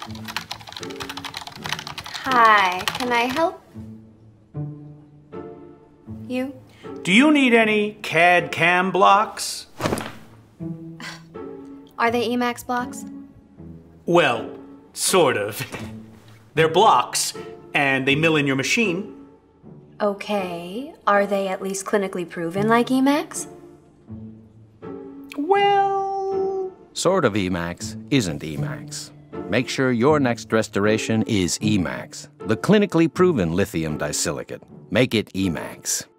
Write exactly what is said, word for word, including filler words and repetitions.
Hi, can I help you? Do you need any C A D C A M blocks? Are they e.max blocks? Well, sort of. They're blocks, and they mill in your machine. Okay. Are they at least clinically proven like e.max? Well... Sort of e.max isn't e.max. Make sure your next restoration is e.max, the clinically proven lithium disilicate. Make it e.max.